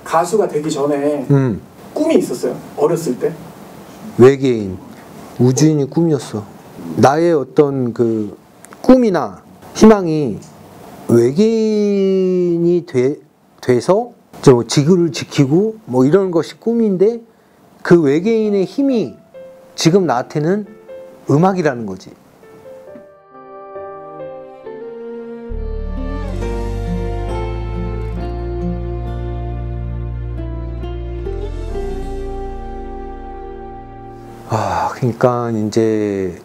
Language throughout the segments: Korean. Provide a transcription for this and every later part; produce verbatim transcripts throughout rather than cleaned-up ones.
가수가 되기 전에 음. 꿈이 있었어요? 어렸을 때? 외계인, 우주인이 꿈이었어. 나의 어떤 그 꿈이나 희망이 외계인이 돼, 돼서 저 지구를 지키고 뭐 이런 것이 꿈인데, 그 외계인의 힘이 지금 나한테는 음악이라는 거지. 아, 그러니까 이제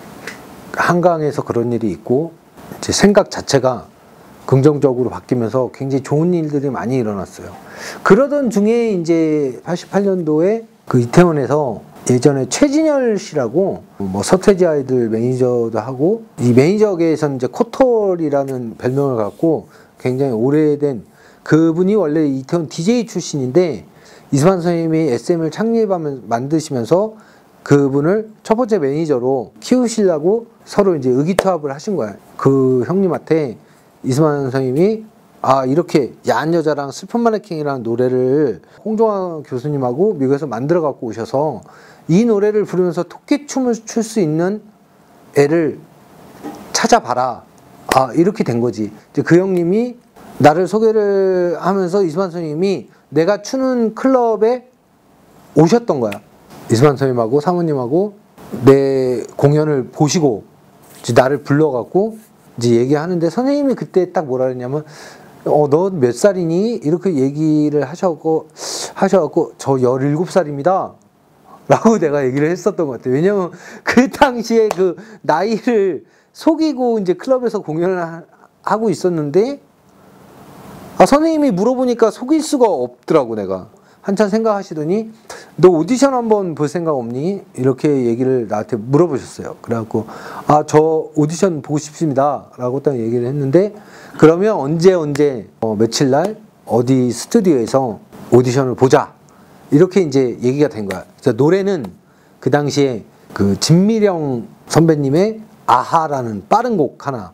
한강에서 그런 일이 있고, 이제 생각 자체가 긍정적으로 바뀌면서 굉장히 좋은 일들이 많이 일어났어요. 그러던 중에 이제 팔십팔 년도에 그 이태원에서 예전에 최진열 씨라고 뭐 서태지 아이들 매니저도 하고, 이 매니저계에서는 이제 코털이라는 별명을 갖고 굉장히 오래된 그분이 원래 이태원 디제이 출신인데, 이수만 선생님이 에스엠을 창립하면 만드시면서 그분을 첫 번째 매니저로 키우시려고 서로 이제 의기투합을 하신 거야. 그 형님한테 이수만 선생님이 아, 이렇게 야한 여자랑 슬픈 마네킹이라는 노래를 홍종화 교수님하고 미국에서 만들어 갖고 오셔서 이 노래를 부르면서 토끼춤을 출 수 있는 애를 찾아봐라. 아, 이렇게 된 거지. 이제 그 형님이 나를 소개를 하면서 이수만 선생님이 내가 추는 클럽에 오셨던 거야. 이수만 선생님하고 사모님하고 내 공연을 보시고 이제 나를 불러갖고 이제 얘기하는데, 선생님이 그때 딱 뭐라 그랬냐면, 어, 너 몇 살이니? 이렇게 얘기를 하셔갖고, 하셔갖고, 저 열일곱 살입니다. 라고 내가 얘기를 했었던 것 같아요. 왜냐면 그 당시에 그 나이를 속이고 이제 클럽에서 공연을 하고 있었는데, 아, 선생님이 물어보니까 속일 수가 없더라고, 내가. 한참 생각하시더니 너 오디션 한번 볼 생각 없니? 이렇게 얘기를 나한테 물어보셨어요. 그래갖고 아, 저 오디션 보고 싶습니다 라고 딱 얘기를 했는데, 그러면 언제 언제 어, 며칠 날 어디 스튜디오에서 오디션을 보자, 이렇게 이제 얘기가 된 거야. 그래서 노래는 그 당시에 그 진미령 선배님의 아하라는 빠른 곡 하나,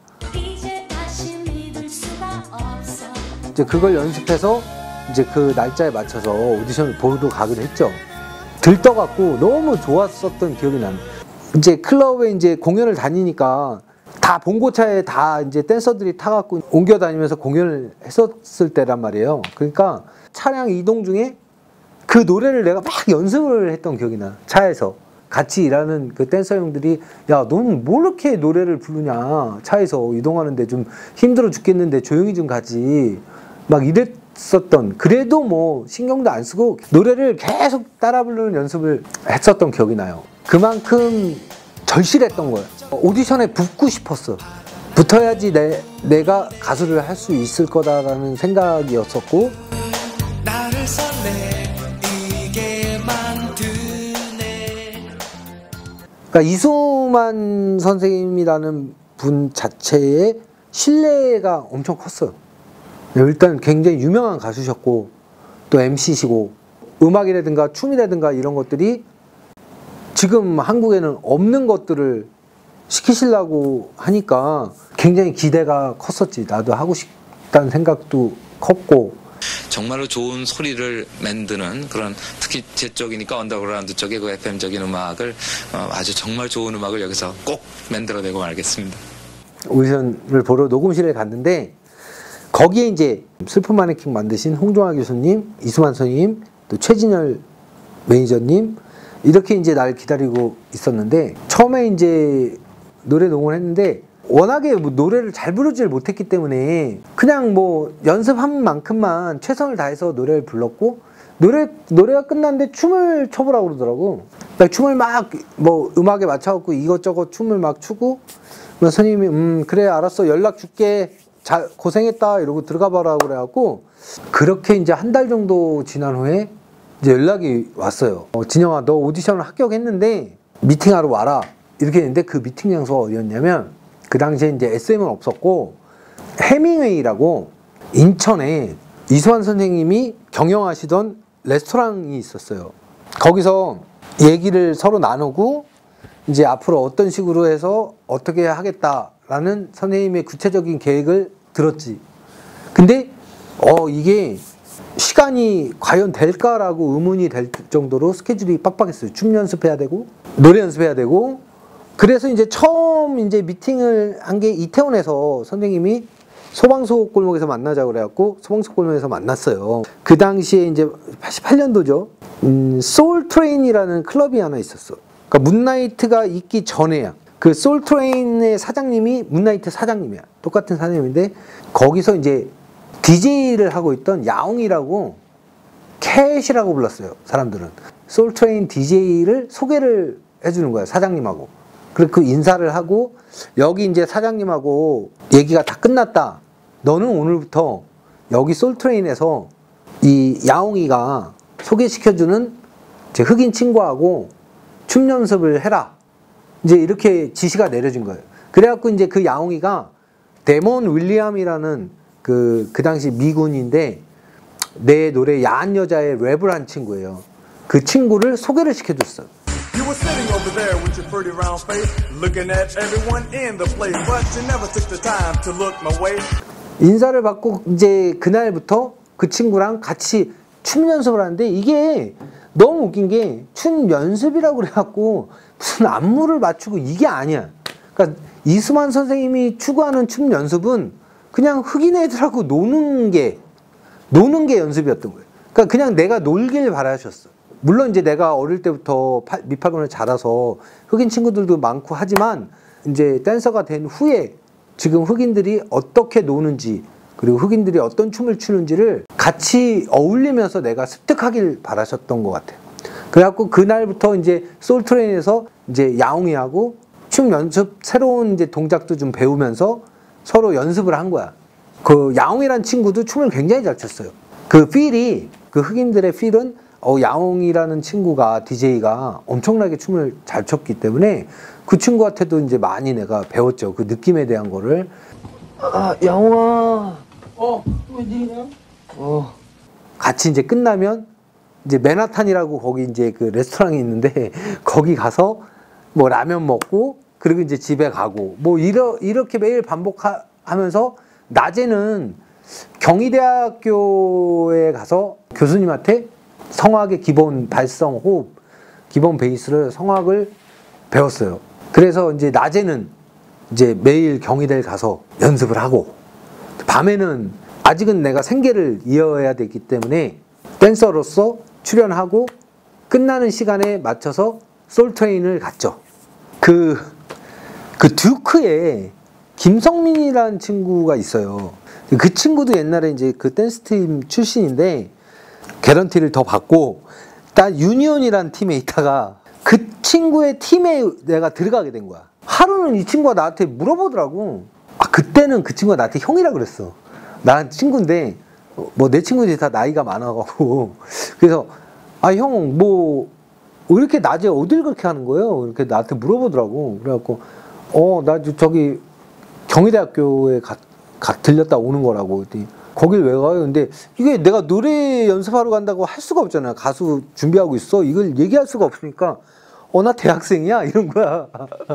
이제 그걸 연습해서 이제 그 날짜에 맞춰서 오디션을 보러 가기로 했죠. 들떠갖고 너무 좋았었던 기억이 나는. 이제 클럽에 이제 공연을 다니니까 다 봉고차에 다 이제 댄서들이 타갖고 옮겨 다니면서 공연을 했었을 때란 말이에요. 그러니까 차량 이동 중에 그 노래를 내가 막 연습을 했던 기억이 나. 차에서 같이 일하는 그 댄서 형들이 야, 너는 뭐 이렇게 노래를 부르냐, 차에서 이동하는데 좀 힘들어 죽겠는데 조용히 좀 가지, 막 이랬었던. 그래도 뭐 신경도 안 쓰고 노래를 계속 따라 부르는 연습을 했었던 기억이 나요. 그만큼 절실했던 거예요. 오디션에 붙고 싶었어. 붙어야지 내, 내가 가수를 할 수 있을 거다라는 생각이었었고, 나를 설레이게 만드네. 그러니까 이수만 선생님이라는 분 자체의 신뢰가 엄청 컸어요. 일단 굉장히 유명한 가수셨고 또 엠씨시고 음악이라든가 춤이라든가 이런 것들이 지금 한국에는 없는 것들을 시키시려고 하니까 굉장히 기대가 컸었지. 나도 하고 싶다는 생각도 컸고. 정말로 좋은 소리를 만드는 그런, 특히 제 쪽이니까 언더그라운드 쪽의 그 에프엠적인 음악을 어, 아주 정말 좋은 음악을 여기서 꼭 만들어내고 말겠습니다. 오디션을 보러 녹음실에 갔는데 거기에 이제 슬픈 마네킹 만드신 홍종화 교수님, 이수만 선생님, 또 최진열 매니저님, 이렇게 이제 날 기다리고 있었는데, 처음에 이제 노래 녹음을 했는데 워낙에 뭐 노래를 잘 부르지를 못했기 때문에 그냥 뭐 연습한 만큼만 최선을 다해서 노래를 불렀고, 노래, 노래가 끝났는데 춤을 춰보라고 그러더라고. 그러니까 춤을 막 뭐 음악에 맞춰갖고 이것저것 춤을 막 추고, 선생님이 음 그래 알았어 연락 줄게, 잘 고생했다 이러고 들어가 봐라 그래갖고, 그렇게 이제 한 달 정도 지난 후에 이제 연락이 왔어요. 어, 진영아, 너 오디션을 합격했는데 미팅하러 와라, 이렇게 했는데, 그 미팅 장소가 어디였냐면 그 당시에 이제 에스엠은 없었고 해밍웨이라고 인천에 이수만 선생님이 경영하시던 레스토랑이 있었어요. 거기서 얘기를 서로 나누고 이제 앞으로 어떤 식으로 해서 어떻게 하겠다라는 선생님의 구체적인 계획을 들었지. 근데 어 이게 시간이 과연 될까라고 의문이 될 정도로 스케줄이 빡빡했어요. 춤 연습해야 되고 노래 연습해야 되고. 그래서 이제 처음 이제 미팅을 한 게 이태원에서 선생님이 소방서 골목에서 만나자고 그래갖고 소방서 골목에서 만났어요. 그 당시에 이제 팔십팔 년도죠. 음, 소울트레인이라는 클럽이 하나 있었어. 그러니까 문나이트가 있기 전에야. 그 소울트레인의 사장님이 문나이트 사장님이야. 똑같은 사장님인데 거기서 이제 디제이를 하고 있던 야옹이라고 캣이라고 불렀어요. 사람들은. 소울트레인 디제이를 소개를 해주는 거야. 사장님하고. 그리고 그 인사를 하고 여기 이제 사장님하고 얘기가 다 끝났다. 너는 오늘부터 여기 소울트레인에서 이 야옹이가 소개시켜주는 제 흑인 친구하고 춤 연습을 해라. 이제 이렇게 지시가 내려진 거예요. 그래갖고 이제 그 야옹이가 데몬 윌리엄이라는 그, 그 당시 미군인데 내 노래 야한 여자의 랩을 한 친구예요. 그 친구를 소개를 시켜줬어요. You were sitting over there with your pretty round face, looking at everyone in the place, but you never took the time to look my way. 인사를 받고 이제 그날부터 그 친구랑 같이 춤 연습을 하는데 이게 너무 웃긴 게 춤 연습이라고 그래갖고 무슨 안무를 맞추고 이게 아니야. 그러니까 이수만 선생님이 추구하는 춤 연습은 그냥 흑인 애들하고 노는 게 노는 게 연습이었던 거예요. 그러니까 그냥 내가 놀길 바라셨어. 물론 이제 내가 어릴 때부터 밑팔군을 자라서 흑인 친구들도 많고 하지만 이제 댄서가 된 후에 지금 흑인들이 어떻게 노는지 그리고 흑인들이 어떤 춤을 추는지를 같이 어울리면서 내가 습득하길 바라셨던 것 같아요. 그래갖고 그날부터 이제 소울트레인에서 이제 야옹이하고 춤 연습 새로운 이제 동작도 좀 배우면서 서로 연습을 한 거야. 그 야옹이란 친구도 춤을 굉장히 잘 췄어요. 그 필이 그 흑인들의 필은 어, 야옹이라는 친구가 디제이가 엄청나게 춤을 잘 췄기 때문에 그 친구한테도 이제 많이 내가 배웠죠. 그 느낌에 대한 거를. 아, 야옹아. 어, 웬일이냐? 어. 같이 이제 끝나면 이제 맨하탄이라고 거기 이제 그 레스토랑이 있는데 거기 가서 뭐 라면 먹고 그리고 이제 집에 가고 뭐 이러, 이렇게 매일 반복하면서 낮에는 경희대학교에 가서 교수님한테 성악의 기본 발성, 호흡, 기본 베이스를 성악을 배웠어요. 그래서 이제 낮에는 이제 매일 경희대를 가서 연습을 하고 밤에는 아직은 내가 생계를 이어야 되기 때문에 댄서로서 출연하고 끝나는 시간에 맞춰서 소울트레인을 갔죠. 그, 그 듀크에 김성민이라는 친구가 있어요. 그 친구도 옛날에 이제 그 댄스팀 출신인데 개런티를 더 받고 딱 유니온이라는 팀에 있다가 그 친구의 팀에 내가 들어가게 된 거야. 하루는 이 친구가 나한테 물어보더라고. 아, 그때는 그 친구가 나한테 형이라 그랬어. 나랑 친구인데 뭐 내 친구들이 다 나이가 많아가지고 그래서 아, 형 뭐 왜 이렇게 낮에 어딜 그렇게 하는 거예요? 이렇게 나한테 물어보더라고. 그래갖고 어, 나 저기 경희대학교에 가, 가 들렸다 오는 거라고. 그랬더니 거길 왜 가요? 근데 이게 내가 노래 연습하러 간다고 할 수가 없잖아. 가수 준비하고 있어. 이걸 얘기할 수가 없으니까 어, 나 대학생이야? 이런 거야.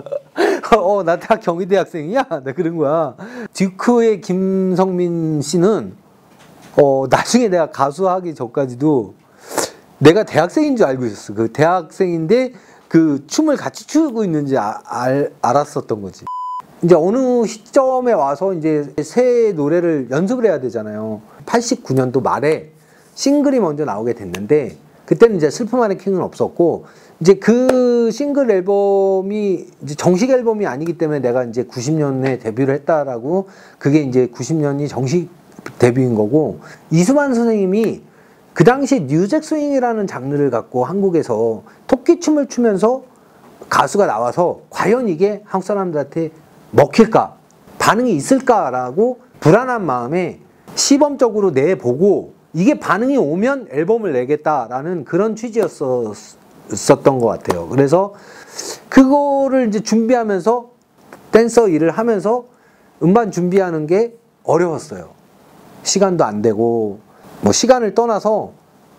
어, 나 대학 경희대학생이야? 나 그런 거야. 듀크의 김성민 씨는 어, 나중에 내가 가수하기 전까지도 내가 대학생인 줄 알고 있었어. 그 대학생인데 그 춤을 같이 추고 있는지 아, 알, 알았었던 거지. 이제 어느 시점에 와서 이제 새 노래를 연습을 해야 되잖아요. 팔십구 년도 말에 싱글이 먼저 나오게 됐는데 그때는 이제 슬픔 안에 킹은 없었고 이제 그 싱글 앨범이 이제 정식 앨범이 아니기 때문에 내가 이제 구십 년에 데뷔를 했다라고 그게 이제 구십 년이 정식 데뷔인 거고 이수만 선생님이 그 당시 뉴잭 스윙이라는 장르를 갖고 한국에서 토끼춤을 추면서 가수가 나와서 과연 이게 한국 사람들한테 먹힐까? 반응이 있을까라고 불안한 마음에 시범적으로 내보고 이게 반응이 오면 앨범을 내겠다라는 그런 취지였었던 것 같아요. 그래서 그거를 이제 준비하면서 댄서 일을 하면서 음반 준비하는 게 어려웠어요. 시간도 안 되고 뭐 시간을 떠나서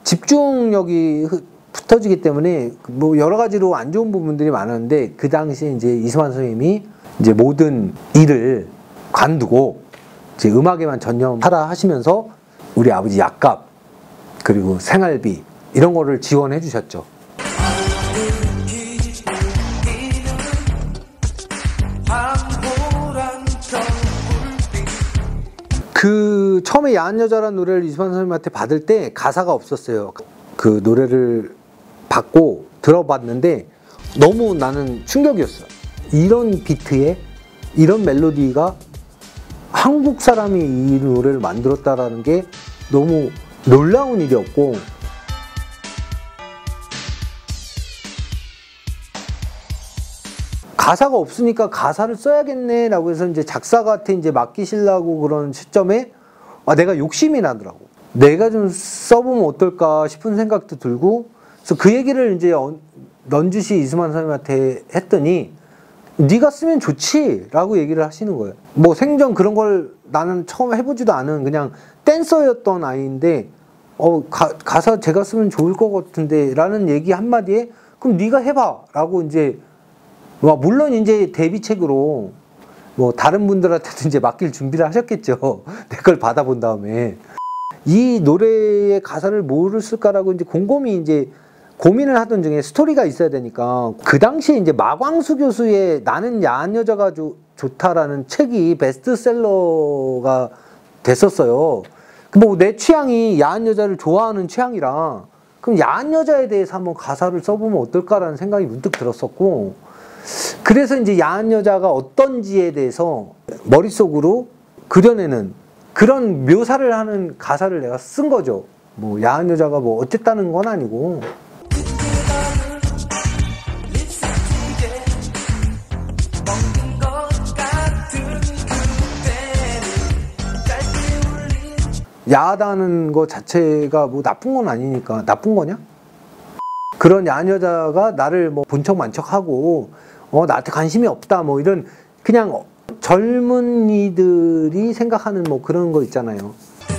집중력이 흩어지기 때문에 뭐 여러 가지로 안 좋은 부분들이 많았는데 그 당시에 이제 이수만 선생님이 이제 모든 일을 관두고 이제 음악에만 전념하라 하시면서 우리 아버지 약값 그리고 생활비 이런 거를 지원해 주셨죠. 그 처음에 야한 여자라는 노래를 이수만 선생님한테 받을 때 가사가 없었어요. 그 노래를 받고 들어봤는데 너무 나는 충격이었어. 이런 비트에 이런 멜로디가 한국 사람이 이 노래를 만들었다라는 게 너무 놀라운 일이었고, 가사가 없으니까 가사를 써야겠네 라고 해서 이제 작사가한테 이제 맡기시려고 그런 시점에 아, 내가 욕심이 나더라고. 내가 좀 써보면 어떨까 싶은 생각도 들고, 그래서 그 얘기를 이제 넌주시 이수만 선생님한테 했더니 네가 쓰면 좋지 라고 얘기를 하시는 거예요. 뭐 생전 그런 걸 나는 처음 해보지도 않은 그냥 댄서였던 아이인데 어, 가, 가사 제가 쓰면 좋을 것 같은데 라는 얘기 한마디에 그럼 네가 해봐 라고 이제, 뭐 물론 이제 데뷔책으로 뭐 다른 분들한테도 이제 맡길 준비를 하셨겠죠. 내 걸 받아본 다음에 이 노래의 가사를 뭐를 쓸까라고 이제 곰곰이 이제 고민을 하던 중에 스토리가 있어야 되니까, 그 당시에 이제 마광수 교수의 나는 야한 여자가 조, 좋다라는 책이 베스트셀러가 됐었어요. 뭐 내 취향이 야한 여자를 좋아하는 취향이라 그럼 야한 여자에 대해서 한번 가사를 써보면 어떨까라는 생각이 문득 들었었고, 그래서 이제 야한 여자가 어떤지에 대해서 머릿속으로 그려내는 그런 묘사를 하는 가사를 내가 쓴 거죠. 뭐 야한 여자가 뭐 어쨌다는 건 아니고. 야하다는 거 자체가 뭐 나쁜 건 아니니까. 나쁜 거냐? 그런 야한 여자가 나를 뭐 본 척 만척하고 어 나한테 관심이 없다 뭐 이런 그냥 젊은이들이 생각하는 뭐 그런 거 있잖아요.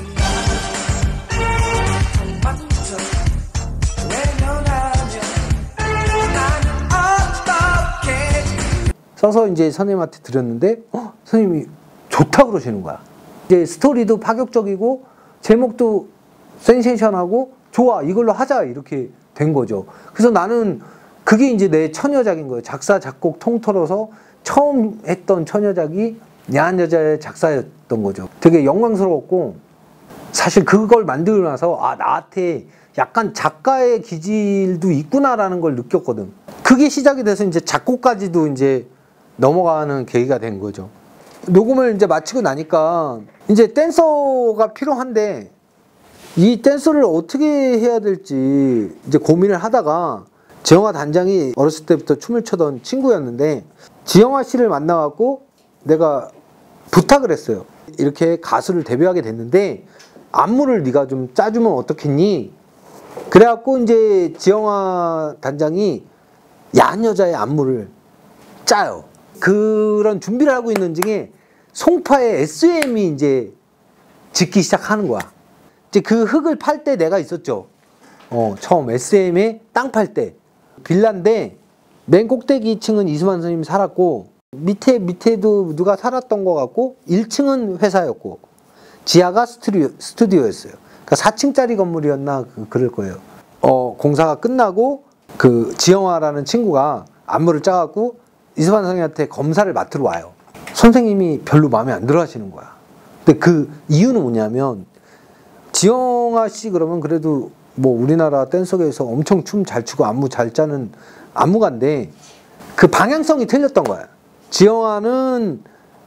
써서 이제 선생님한테 드렸는데 어? 선생님이 좋다 그러시는 거야. 이제 스토리도 파격적이고 제목도 센세이션하고 좋아 이걸로 하자 이렇게 된 거죠. 그래서 나는 그게 이제 내 처녀작인 거예요. 작사 작곡 통틀어서 처음 했던 처녀작이 야한 여자의 작사였던 거죠. 되게 영광스러웠고, 사실 그걸 만들고 나서 아 나한테 약간 작가의 기질도 있구나라는 걸 느꼈거든. 그게 시작이 돼서 이제 작곡까지도 이제 넘어가는 계기가 된 거죠. 녹음을 이제 마치고 나니까 이제 댄서가 필요한데 이 댄서를 어떻게 해야 될지 이제 고민을 하다가 지영아 단장이 어렸을 때부터 춤을 추던 친구였는데 지영아 씨를 만나갖고 내가 부탁을 했어요. 이렇게 가수를 데뷔하게 됐는데 안무를 네가 좀 짜주면 어떻겠니? 그래갖고 이제 지영아 단장이 야한 여자의 안무를 짜요. 그런 준비를 하고 있는 중에 송파의 에스엠이 이제 짓기 시작하는 거야. 이제 그 흙을 팔 때 내가 있었죠. 어, 처음 에스엠에 땅 팔 때. 빌라인데 맨 꼭대기 층은 이수만 선생님이 살았고 밑에 밑에도 누가 살았던 것 같고 일 층은 회사였고 지하가 스튜디오, 스튜디오였어요. 그러니까 사 층짜리 건물이었나 그, 그럴 거예요. 어, 공사가 끝나고 그 지영아라는 친구가 안무를 짜갖고 이수만 선생님한테 검사를 맡으러 와요. 선생님이 별로 마음에 안 들어 하시는 거야. 근데 그 이유는 뭐냐면 지영아 씨 그러면 그래도 뭐 우리나라 댄서계에서 엄청 춤 잘 추고 안무 잘 짜는 안무가인데 그 방향성이 틀렸던 거야. 지영아는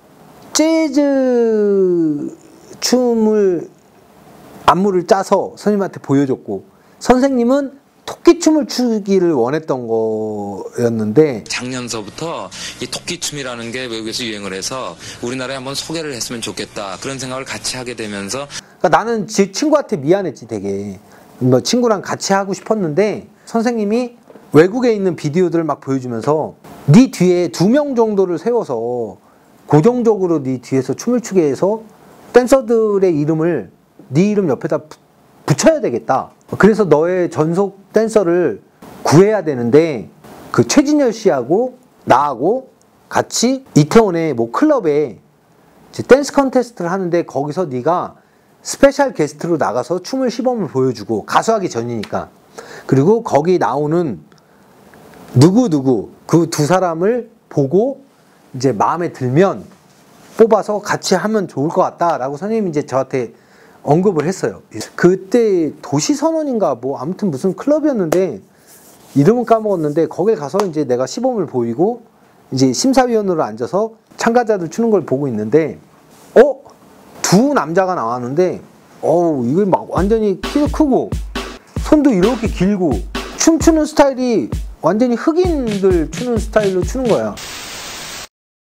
재즈 춤을 안무를 짜서 선생님한테 보여줬고 선생님은 토끼춤을 추기를 원했던 거였는데 작년서부터 이 토끼춤이라는 게 외국에서 유행을 해서 우리나라에 한번 소개를 했으면 좋겠다 그런 생각을 같이 하게 되면서 그러니까 나는 제 친구한테 미안했지 되게. 뭐 친구랑 같이 하고 싶었는데 선생님이 외국에 있는 비디오들을 막 보여주면서 네 뒤에 두 명 정도를 세워서 고정적으로 네 뒤에서 춤을 추게 해서 댄서들의 이름을 네 이름 옆에다 붙여야 되겠다. 그래서 너의 전속 댄서를 구해야 되는데 그 최진열 씨하고 나하고 같이 이태원의 뭐 클럽에 댄스 컨테스트를 하는데 거기서 네가 스페셜 게스트로 나가서 춤을 시범을 보여주고, 가수하기 전이니까. 그리고 거기 나오는 누구누구 그 두 사람을 보고 이제 마음에 들면 뽑아서 같이 하면 좋을 것 같다라고 선생님이 이제 저한테 언급을 했어요. 그때 도시선언인가 뭐 아무튼 무슨 클럽이었는데 이름은 까먹었는데, 거길 가서 이제 내가 시범을 보이고 이제 심사위원으로 앉아서 참가자들 추는 걸 보고 있는데, 어? 두 남자가 나왔는데, 어우, 이거 막 완전히 키도 크고 손도 이렇게 길고 춤추는 스타일이 완전히 흑인들 추는 스타일로 추는 거야.